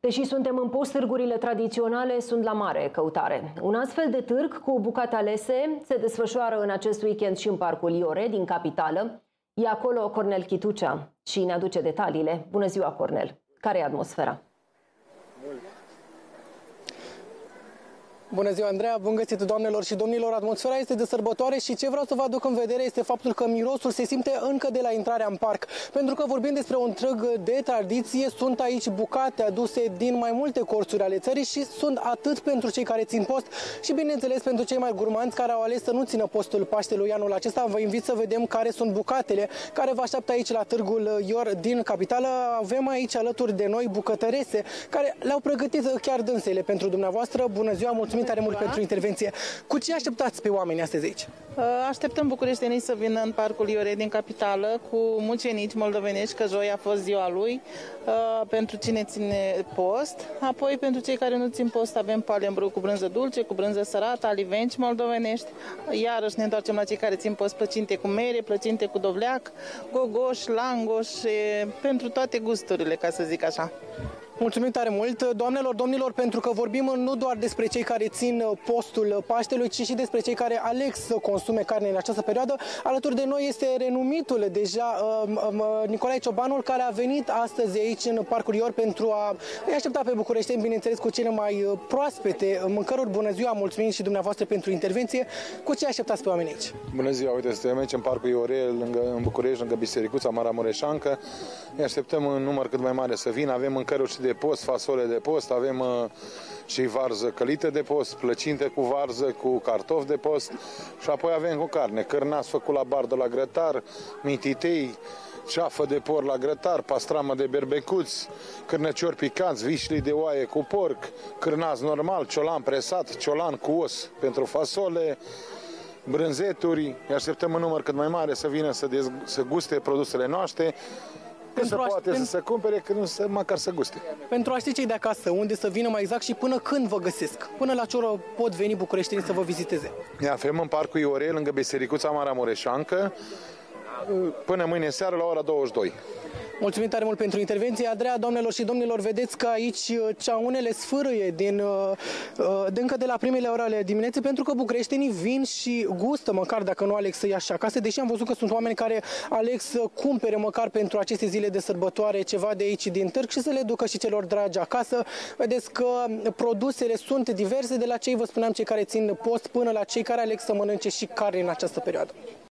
Deși suntem în post, târgurile tradiționale sunt la mare căutare. Un astfel de târg cu bucate alese se desfășoară în acest weekend și în Parcul Iore din capitală. E acolo Cornel Chitucea și ne aduce detaliile. Bună ziua, Cornel! Care e atmosfera? Bună ziua, Andreea! Bun găsit, doamnelor și domnilor! Atmosfera este de sărbătoare și ce vreau să vă aduc în vedere este faptul că mirosul se simte încă de la intrarea în parc. Pentru că vorbim despre un târg de tradiție, sunt aici bucate aduse din mai multe colțuri ale țării și sunt atât pentru cei care țin post și, bineînțeles, pentru cei mai gurmanți care au ales să nu țină postul Paștelui anul acesta. Vă invit să vedem care sunt bucatele care vă așteaptă aici la Târgul Ior din capitală. Avem aici alături de noi bucătărese care le-au pregătit chiar dânsele pentru dumneavoastră. Bună ziua, mulțumim tare mult pentru intervenție. Cu ce așteptați pe oameni astăzi aici? Așteptăm bucureștenii să vină în Parcul Iore din capitală cu mucenici moldovenești, că joi a fost ziua lui, pentru cine ține post. Apoi, pentru cei care nu țin post, avem palembru cu brânză dulce, cu brânză sărată, alivenci moldovenești. Iarăși ne întoarcem la cei care țin post, plăcinte cu mere, plăcinte cu dovleac, gogoș, langoș, pentru toate gusturile, ca să zic așa. Mulțumim tare mult, doamnelor, domnilor, pentru că vorbim nu doar despre cei care țin postul Paștelui, ci și despre cei care aleg să consume carne în această perioadă. Alături de noi este renumitul deja Nicolae Ciobanul, care a venit astăzi aici în Parcul Ior pentru a îi aștepta pe bucureșteni, bineînțeles, cu cele mai proaspete mâncăruri. Bună ziua, mulțumim și dumneavoastră pentru intervenție. Cu ce așteptați pe oameni aici? Bună ziua, uite, suntem aici în Parcul Iore, în București, lângă Bisericuța Maramureșancă. Ne așteptăm în număr cât mai mare să vină. Avem mâncăruri și de post, fasole de post, avem și varză călită de post, plăcinte cu varză, cu cartofi de post și apoi avem cu carne, cârnați făcut la bardă la grătar, mititei, ceafă de porc la grătar, pastramă de berbecuți, cârnăciori picanți, vișli de oaie cu porc, cârnați normal, ciolan presat, ciolan cu os pentru fasole, brânzeturi. Îi așteptăm în număr cât mai mare să vină să guste produsele noastre. Să poate să se cumpere, că nu măcar să guste. Pentru a ști cei de acasă, unde să vină mai exact și până când vă găsesc? Până la ce oră pot veni bucureștenii să vă viziteze? Ne aflăm în Parcul Iore, lângă Bisericuța Maramureșancă, până mâine seară la ora 22. Mulțumim tare mult pentru intervenție. Andreea, doamnelor și domnilor, vedeți că aici ceaunele sfârâie încă de la primele ore ale dimineții, pentru că bucureștenii vin și gustă, măcar dacă nu aleg să ia și acasă, deși am văzut că sunt oameni care aleg să cumpere măcar pentru aceste zile de sărbătoare ceva de aici din târg și să le ducă și celor dragi acasă. Vedeți că produsele sunt diverse, de la cei, vă spuneam, cei care țin post, până la cei care aleg să mănânce și carne în această perioadă.